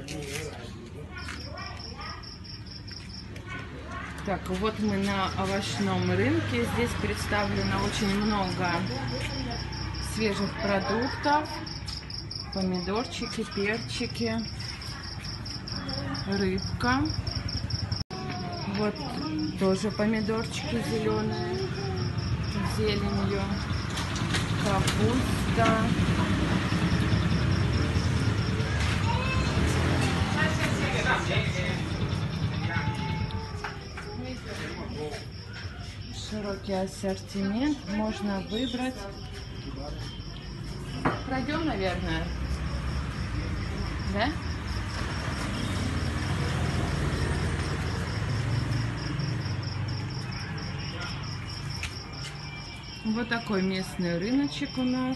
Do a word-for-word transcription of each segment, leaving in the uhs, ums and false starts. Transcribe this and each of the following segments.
Так, вот мы на овощном рынке. Здесь представлено очень много свежих продуктов. Помидорчики, перчики, рыбка. Вот тоже помидорчики зеленые, зеленью, капуста. Широкий ассортимент, можно выбрать. Пройдем, наверное, да? Вот такой местный рыночек у нас.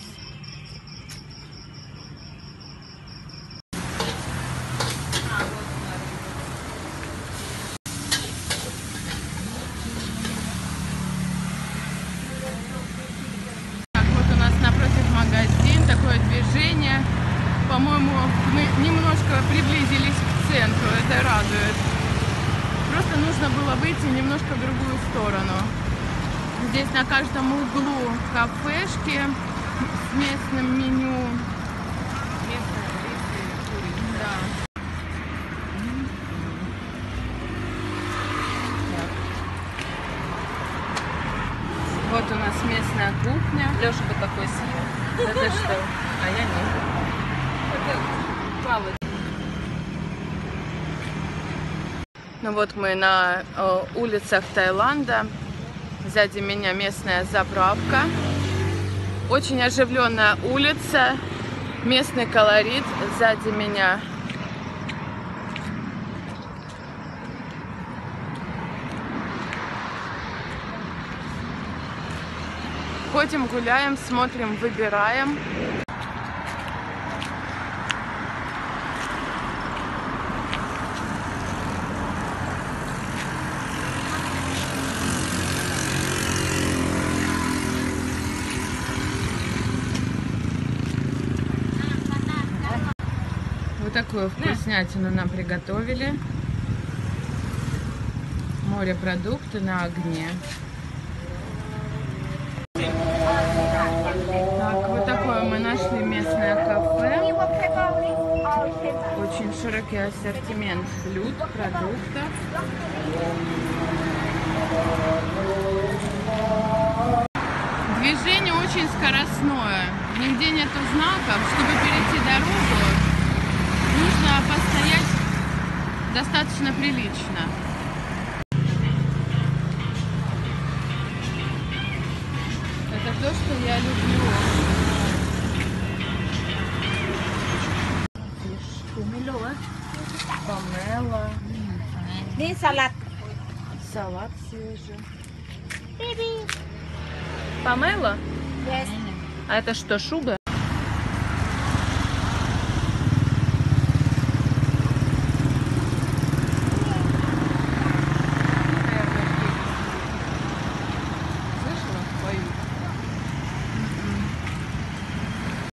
По-моему, мы немножко приблизились к центру, это радует. Просто нужно было выйти немножко в другую сторону. Здесь на каждом углу кафешки с местным меню. Да. Вот у нас местная кухня. Леша бы такой съел. Это что? А я нет. Ну вот мы на э, улицах Таиланда. Сзади меня местная заправка. Очень оживленная улица. Местный колорит. Сзади меня ходим, гуляем, смотрим, выбираем. Вот такую вкуснятину нам приготовили. Морепродукты на огне. Так, вот такое мы нашли местное кафе. Очень широкий ассортимент блюд, продуктов. Движение очень скоростное. Нигде нету знаков. Чтобы перейти дорогу, нужно постоять достаточно прилично. Это то, что я люблю. Помело. Ни салат. Салат свежий. Биби. Помело? Yes. А это что, шуга?